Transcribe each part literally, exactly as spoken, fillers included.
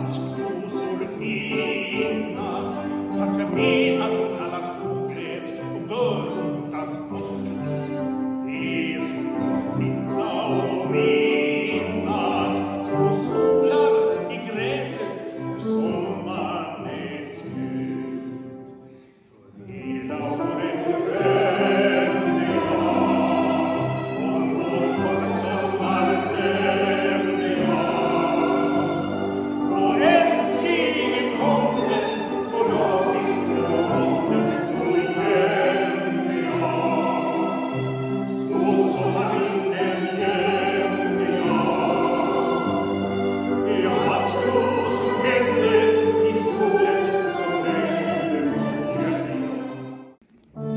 askrosor finnas, fast jag vet att de kallas ogräs och bör rotas bort. Det är så att sitta och minnas små solar i gräset när sommaren är slut. För hela året drömde jag om vår sommar drömde jag. Och äntligen kom den och jag fick drömmen och gömde jag. Så sommarvinden gömde jag. Jag var slå som händes i skogen som höjdes och gömde jag.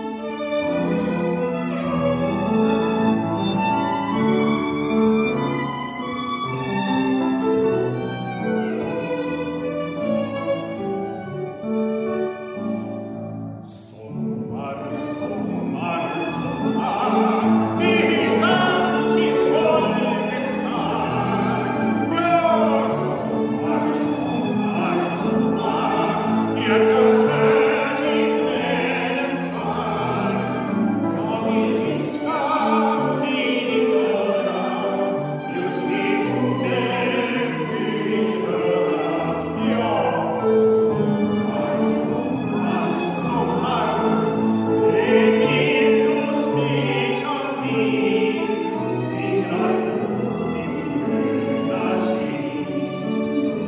Sommar, sommar, sommar, det dans i folkets park. Ja, sommar, sommar, sommar, hjärtat skär i kvällens park. Jag vill viska i ditt öra, just det orden du vill höra. Ja, sommar, sommar, sommar, det blir då smekar min fingrar på din röda kind.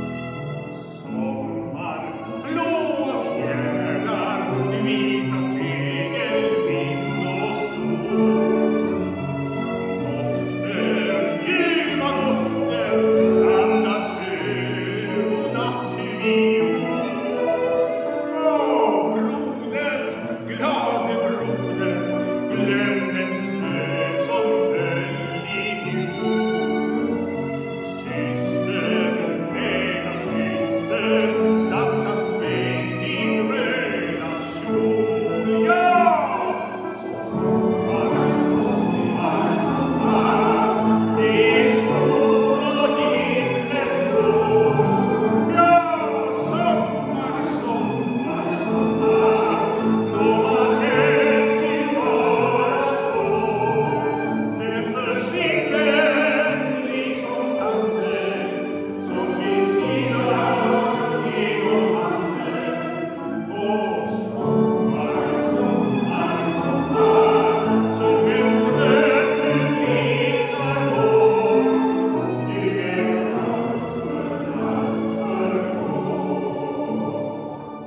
Sommar, blå fjärdar, vita segel, vind och sol. Dofter, ljuva dofter, andas hö och nattviol. Åh, broder, glade broder, glöm den snö som föll i fjol. Syster, väna syster, dansa sväng din röda kjol. Ja, sommar, sommar, sommar, det är sol och himmel blå. Ja, sommar, sommar, sommar, då man helst vill vara två. Den försvinner liksom sanden som vi silar genom vatten. Åh, sommar, sommar, sommar, som en dröm liknar vår. Det är allt för allt förgår.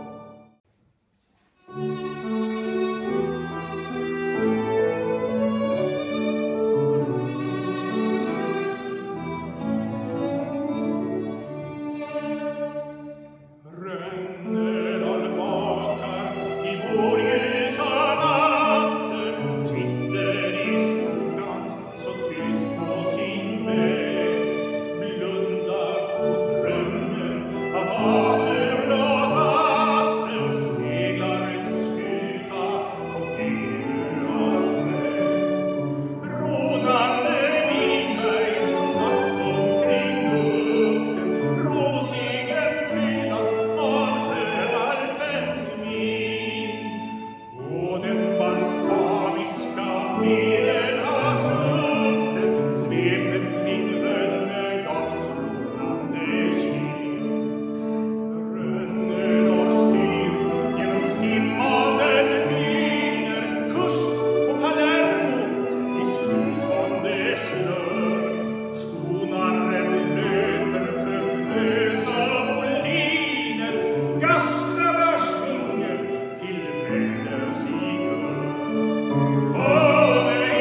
Rönner vakar i vår ljusa natten, sitter i skjortan så tyst på sin väg, blundar på drömmen av azurblått vatten, seglar en skuta på Genuas väg. Rådande vindbergs natt omkring bukten, råseglen fyllas av sjövalpens min. Och den balsamiska melen av luften sveper kring Rönnedals strålande kind. Rönnedal styr genom stim av delfiner, kurs på Palermo i slutande snör. Skonaren löper förlösa voliner, gastrarna sjunger till väders i gör. Åh,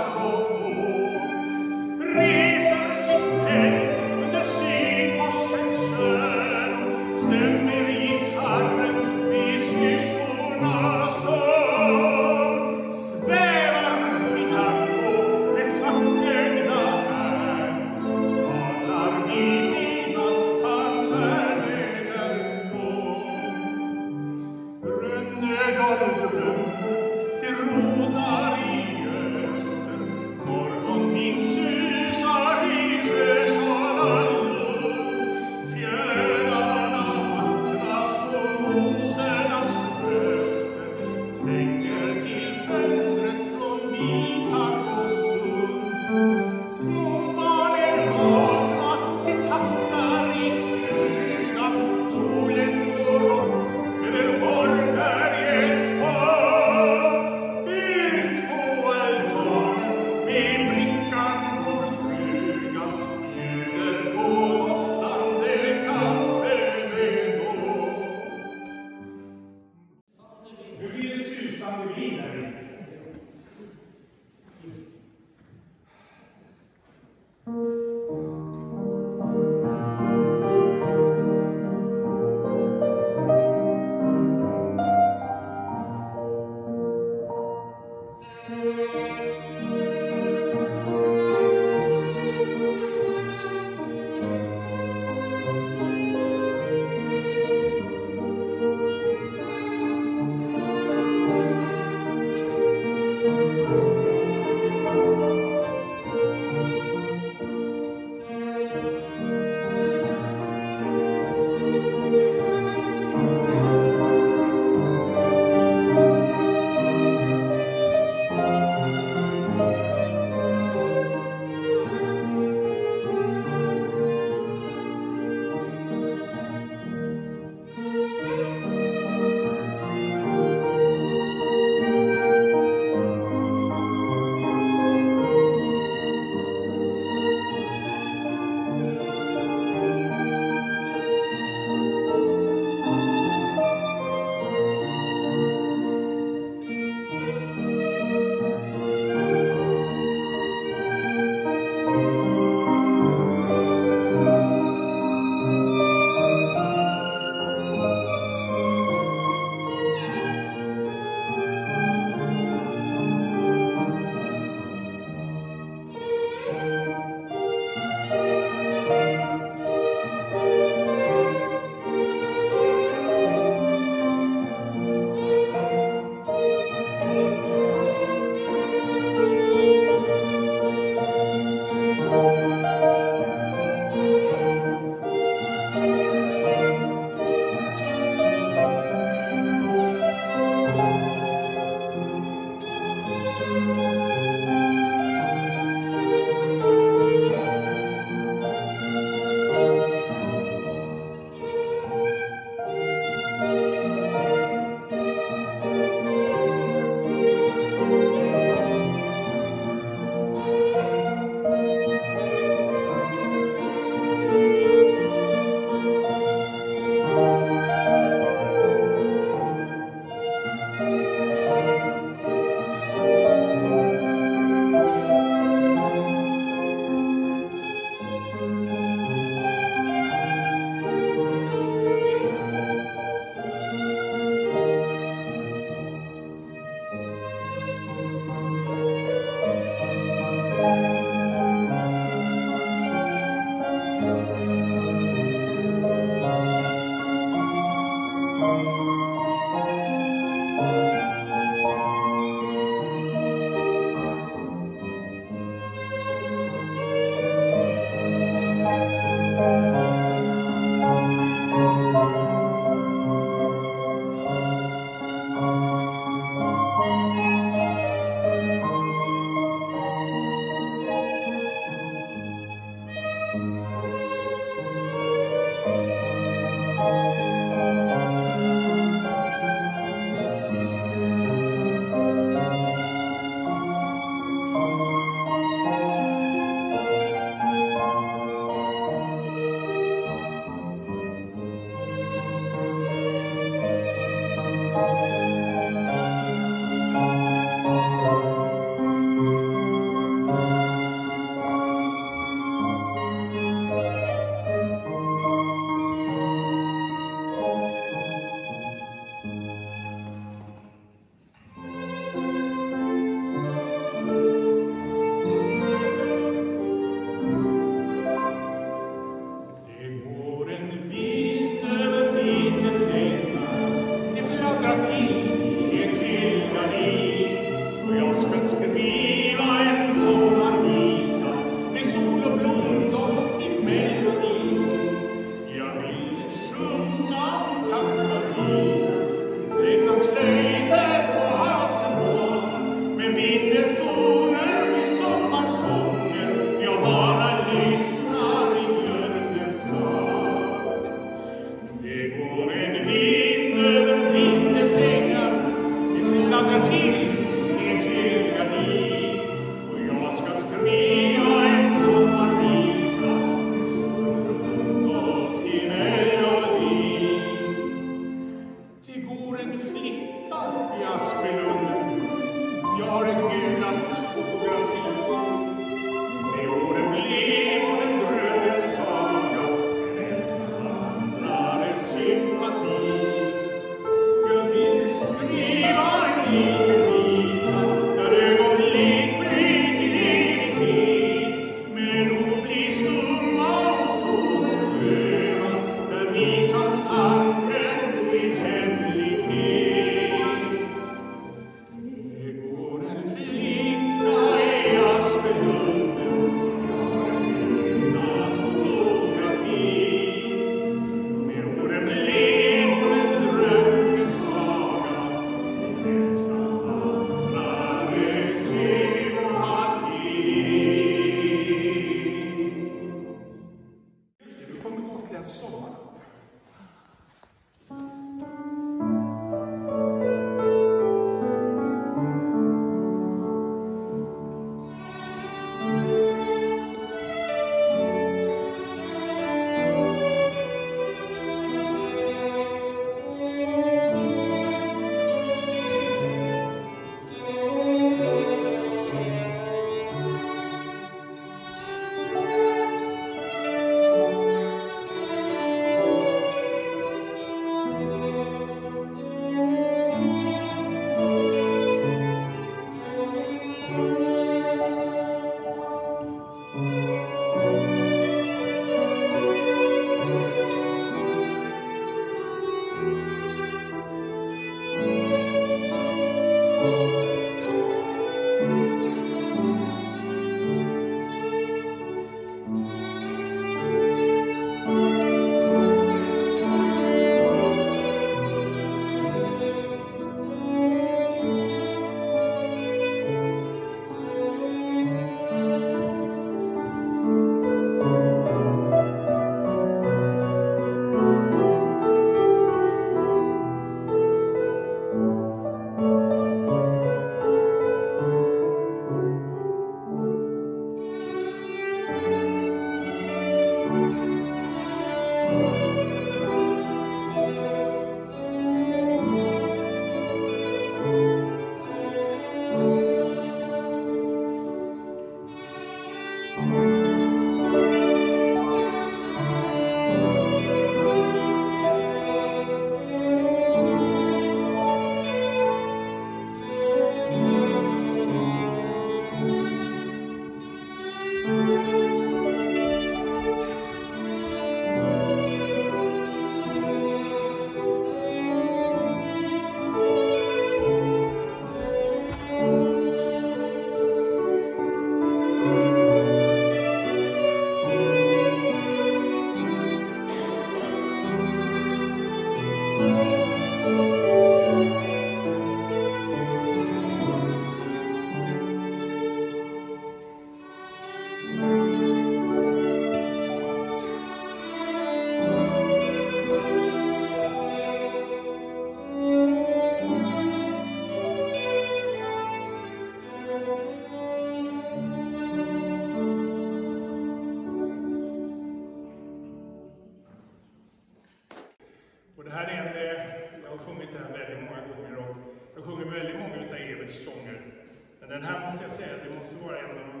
Och det här är en, jag har sjungit det här väldigt många gånger och jag sjunger väldigt många av Everts sånger. Men den här måste jag säga, det måste vara en av de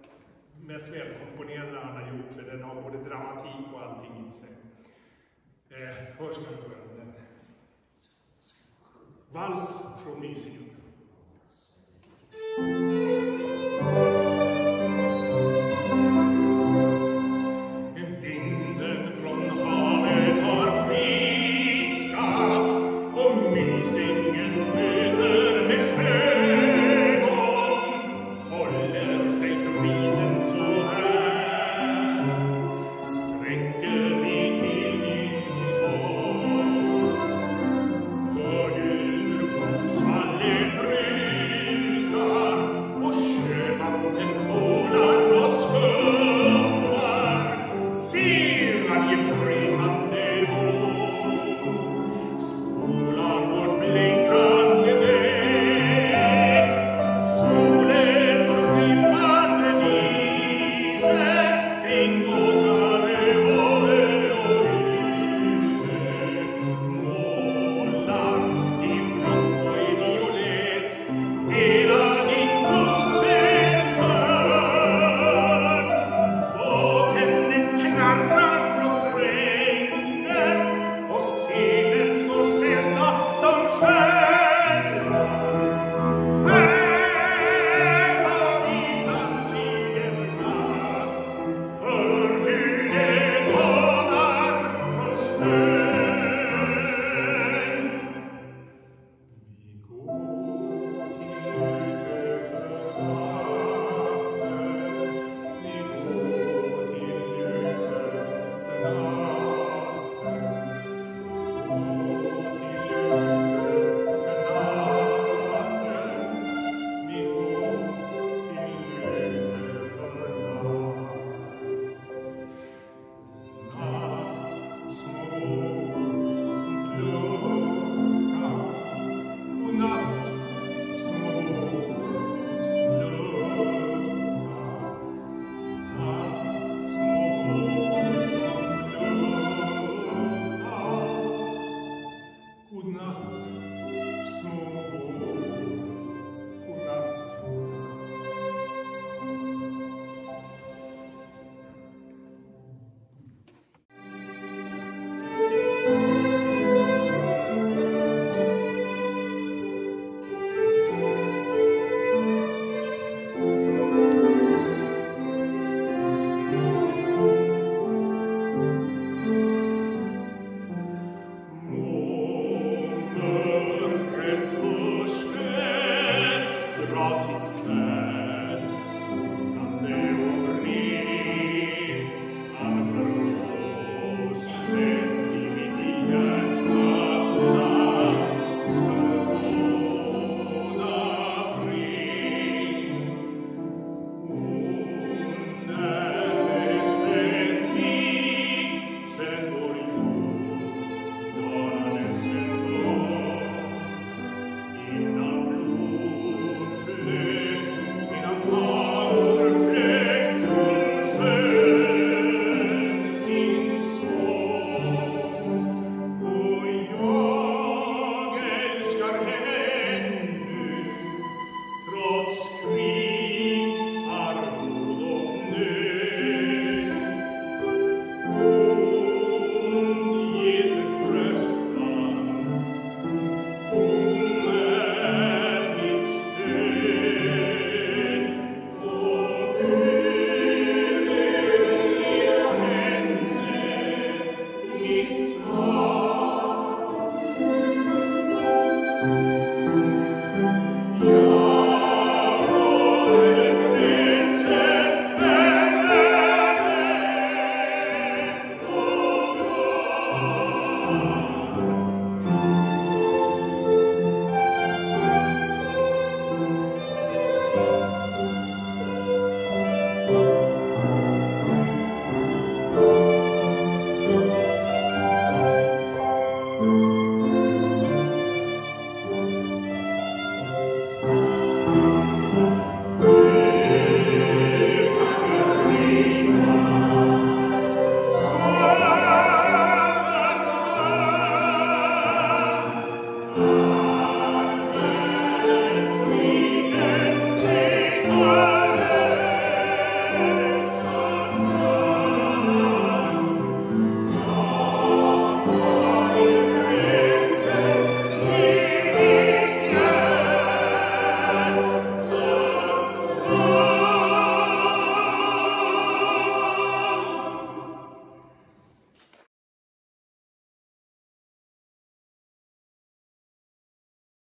mest välkomponerade han har gjort, för den har både dramatik och allting i sig. Eh, hörs kan du få den. Vals från Mysingen.